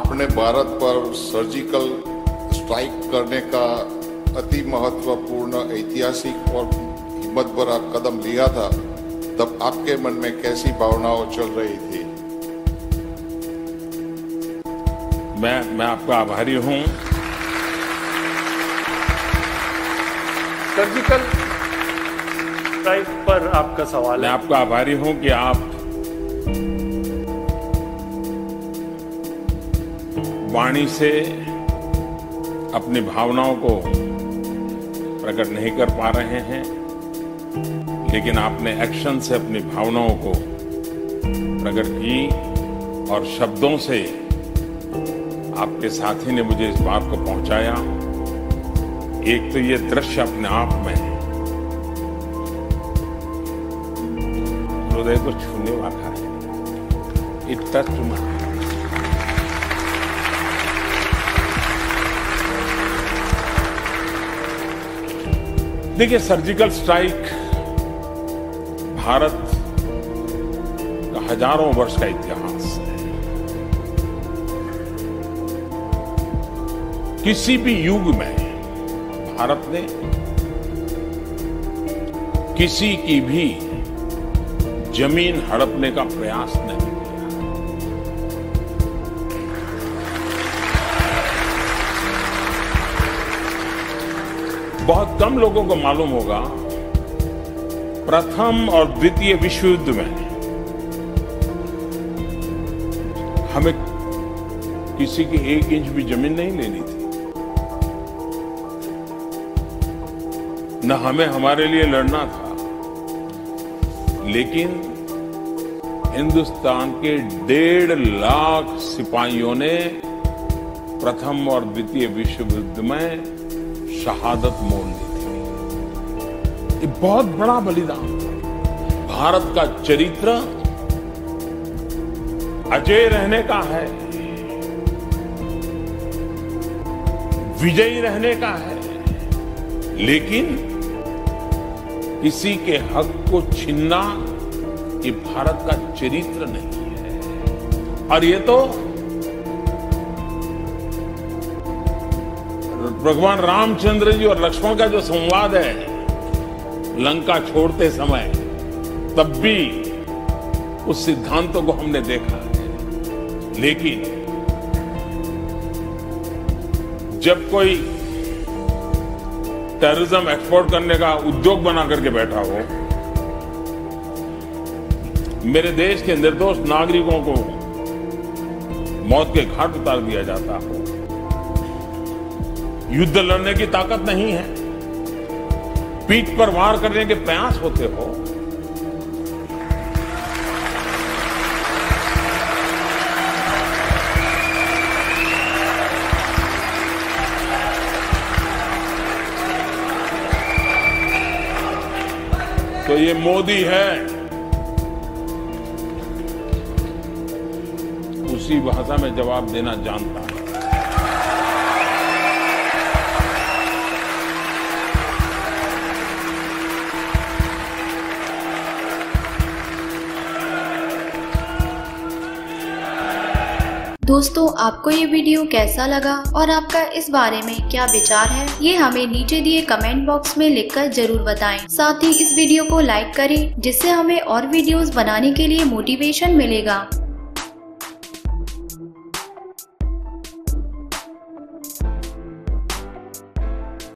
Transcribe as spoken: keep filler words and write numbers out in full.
आपने भारत पर surgical strike करने का अति महत्वपूर्ण ऐतिहासिक और हिम्मत भरा कदम लिया था, तब आपके मन में कैसी भावनाएं चल रही थी? मैं मैं आपका आभारी हूं। सर्जिकल स्ट्राइक पर आपका सवाल है। मैं आपका आभारी हूं कि आप वाणी से अपनी भावनाओं को प्रकट नहीं कर पा रहे हैं, लेकिन आपने एक्शन से अपनी भावनाओं को प्रकट की और शब्दों से आपके साथी ने मुझे इस बात को पहुंचाया। एक तो ये दृश्य अपने आप में हृदय को छूने वाला है। It touched my heart. देखिए, सर्जिकल स्ट्राइक भारत का हजारों वर्ष का इतिहास है। किसी भी युग में भारत ने किसी की भी जमीन हड़पने का प्रयास नहीं किया। बहुत कम लोगों को मालूम होगा, प्रथम और द्वितीय विश्व युद्ध में हमें किसी की एक इंच भी जमीन नहीं लेनी थी। न हमें हमारे लिए लड़ना था, लेकिन हिंदुस्तान के डेढ़ लाख सिपाहियों ने प्रथम और द्वितीय विश्व युद्ध में शहादत मोल ली थी। ये बहुत बड़ा बलिदान था। भारत का चरित्र अजय रहने का है, विजयी रहने का है, लेकिन किसी के हक को छीनना ये भारत का चरित्र नहीं है। और ये तो भगवान रामचंद्र जी और लक्ष्मण का जो संवाद है लंका छोड़ते समय, तब भी उस सिद्धांतों को हमने देखा है। लेकिन जब कोई टेररिज्म एक्सपोर्ट करने का उद्योग बना करके बैठा हो, मेरे देश के निर्दोष नागरिकों को मौत के घाट उतार दिया जाता हो, युद्ध लड़ने की ताकत नहीं है, पीठ पर वार करने के प्रयास होते हो, तो ये मोदी है, उसी भाषा में जवाब देना जानता है। दोस्तों, आपको ये वीडियो कैसा लगा और आपका इस बारे में क्या विचार है, ये हमें नीचे दिए कमेंट बॉक्स में लिखकर जरूर बताएं। साथ ही इस वीडियो को लाइक करें, जिससे हमें और वीडियोस बनाने के लिए मोटिवेशन मिलेगा।